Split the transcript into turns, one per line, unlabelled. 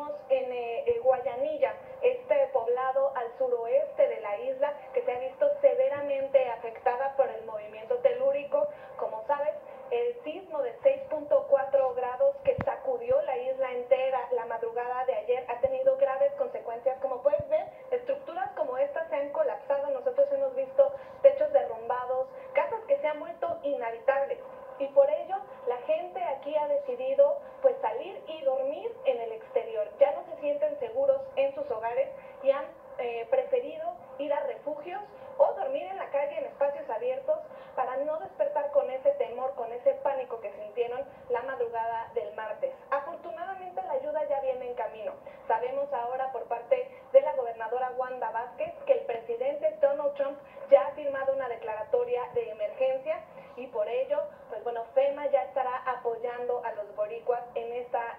estamos en Guayanilla, este poblado al suroeste de la isla que se ha visto severamente afectada por el movimiento telúrico. Como sabes, el sismo de 6.4 grados que sacudió la isla entera la madrugada de ayer ha tenido graves consecuencias. Como puedes ver, estructuras como estas se han colapsado. Nosotros hemos visto techos derrumbados, casas que se han vuelto inhabitables. Y por ello la gente aquí ha decidido pues salir y dormir en el exterior. Ya no se sienten seguros en sus hogares y han preferido ir a refugios o dormir en la calle en espacios abiertos para no despertar con ese temor, con ese pánico que sintieron la madrugada del martes. Afortunadamente la ayuda ya viene en camino. Sabemos ahora por parte de la gobernadora Wanda Vázquez que el presidente Donald Trump ya ha firmado una declaratoria de emergencia y por ello, pues bueno, FEMA ya estará apoyando a los boricuas en esta